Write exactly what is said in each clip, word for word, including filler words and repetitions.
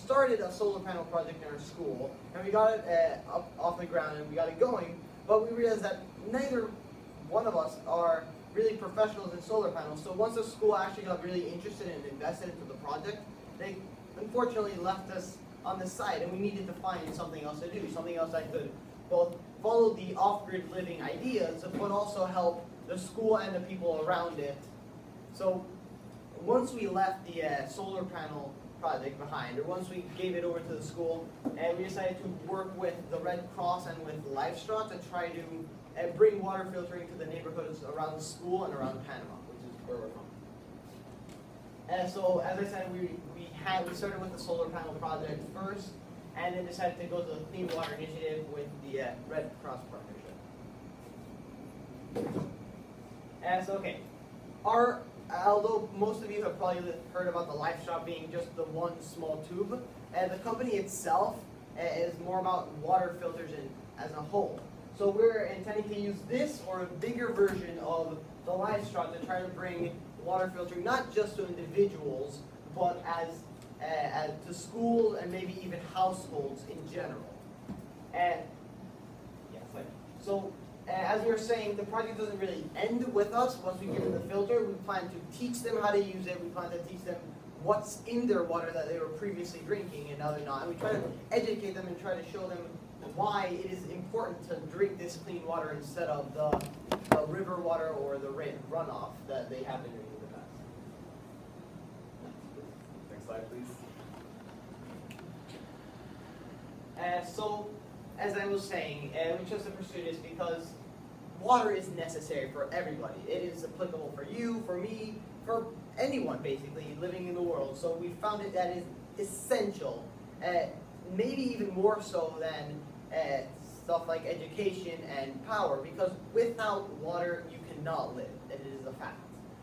started a solar panel project in our school, and we got it uh, up off the ground and we got it going, but we realized that neither one of us are really professionals in solar panels. So once the school actually got really interested and invested into the project, they unfortunately left us on the side, and we needed to find something else to do, something else that could both follow the off-grid living ideas, but also help the school and the people around it. So once we left the uh, solar panel project behind, or once we gave it over to the school, and we decided to work with the Red Cross and with Livestraw to try to uh, bring water filtering to the neighborhoods around the school and around Panama, which is where we're from. And so, as I said, we we had we started with the solar panel project first, and then decided to go to the Clean Water Initiative with the uh, Red Cross partnership. And so, okay, our although most of you have probably heard about the Livestraw being just the one small tube, uh, the company itself uh, is more about water filters in, as a whole. So we're intending to use this or a bigger version of the Livestraw to try to bring water filtering not just to individuals, but as, uh, as to schools and maybe even households in general. And yeah, so. Uh, as we were saying, the project doesn't really end with us. Once we give them the filter, we plan to teach them how to use it. We plan to teach them what's in their water that they were previously drinking and now they're not. And we try to educate them and try to show them why it is important to drink this clean water instead of the, the river water or the rain runoff that they have been drinking in the past. Next slide, please. Uh, so, as I was saying, uh, we chose to pursue this because water is necessary for everybody. It is applicable for you, for me, for anyone basically living in the world. So we found it that is essential, uh, maybe even more so than uh, stuff like education and power, because without water you cannot live, and it is a fact.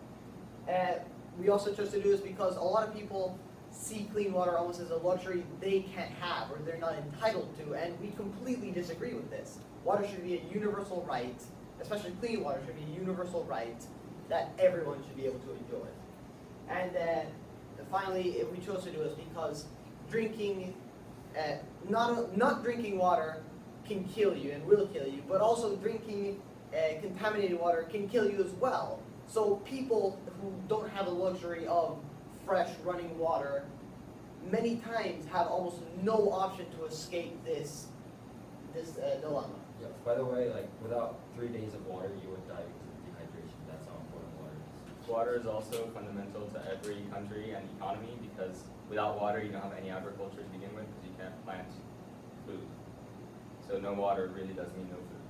Uh, we also chose to do this because a lot of people see clean water almost as a luxury they can't have or they're not entitled to, and we completely disagree with this. Water should be a universal right, especially clean water should be a universal right that everyone should be able to enjoy. And uh, finally, we chose to do this because drinking, uh, not, not drinking water can kill you and will kill you, but also drinking uh, contaminated water can kill you as well. So people who don't have the luxury of fresh running water many times have almost no option to escape this this uh, dilemma. Yeah, by the way, like without three days of water you would die because of dehydration. That's how important water is. Water is also fundamental to every country and economy, because without water you don't have any agriculture to begin with, because you can't plant food. So no water really does mean no food.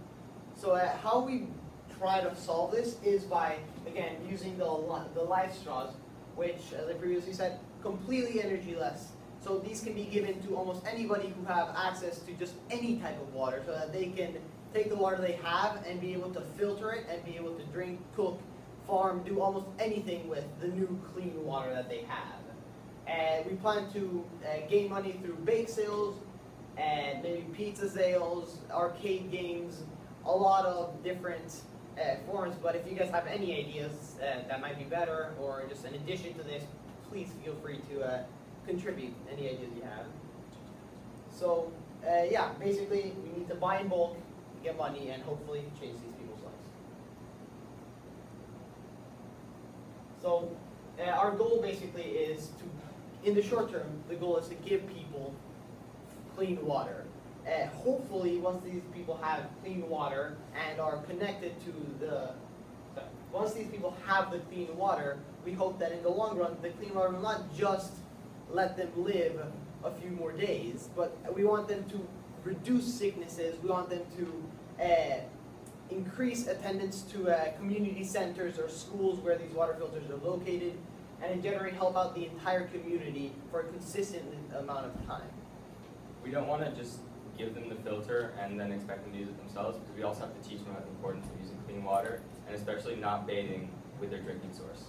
So uh, how we try to solve this is by, again, using the, the Livestraws, which, as I previously said, completely energyless. So these can be given to almost anybody who have access to just any type of water, so that they can take the water they have and be able to filter it and be able to drink, cook, farm, do almost anything with the new clean water that they have. And we plan to uh, gain money through bake sales, and maybe pizza sales, arcade games, a lot of different Uh, forms, but if you guys have any ideas uh, that might be better, or just in addition to this, please feel free to uh, contribute any ideas you have. So, uh, yeah, basically, we need to buy in bulk, get money, and hopefully change these people's lives. So, uh, our goal basically is to, in the short term, the goal is to give people clean water. Uh, hopefully, once these people have clean water and are connected to the, sorry, once these people have the clean water, we hope that in the long run, the clean water will not just let them live a few more days, but we want them to reduce sicknesses. We want them to uh, increase attendance to uh, community centers or schools where these water filters are located, and in general help out the entire community for a consistent amount of time. We don't want to just give them the filter and then expect them to use it themselves, because we also have to teach them about the importance of using clean water, and especially not bathing with their drinking source.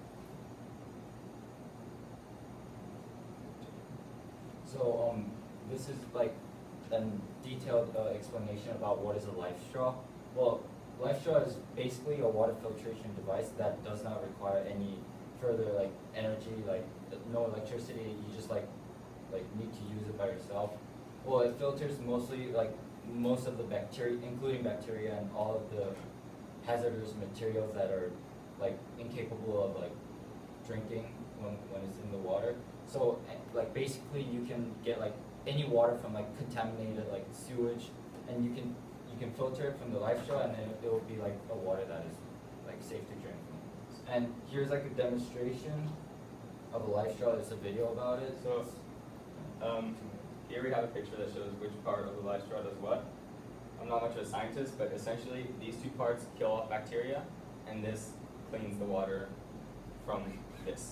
So um, this is like a detailed uh, explanation about what is a Livestraw. Well, Livestraw is basically a water filtration device that does not require any further like energy, like no electricity. You just like like need to use it by yourself. Well, it filters mostly like most of the bacteria, including bacteria and all of the hazardous materials that are like incapable of like drinking when, when it's in the water. So eh, like basically you can get like any water from like contaminated like sewage, and you can you can filter it from the life straw, and then it will be like a water that is like safe to drink. And here's like a demonstration of a life straw. There's a video about it. So um, here we have a picture that shows which part of the life straw does what. I'm not much of a scientist, but essentially these two parts kill off bacteria, and this cleans the water from this.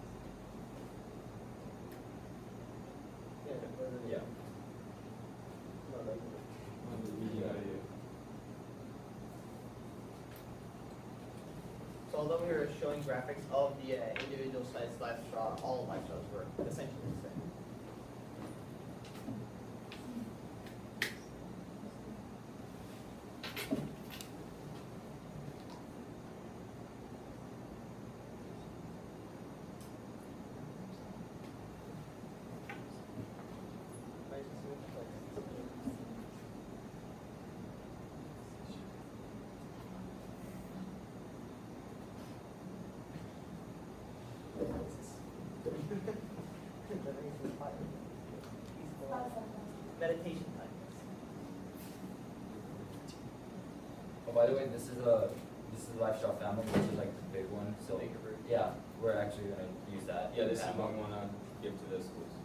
Yeah. So although we were showing graphics of the uh, individual sized life straw, all life straws were essentially the same. Meditation time. Oh, by the way, this is a this is a life straw family, which is like the big one. So yeah, we're actually gonna use that. Yeah, this is what we want to give to the schools.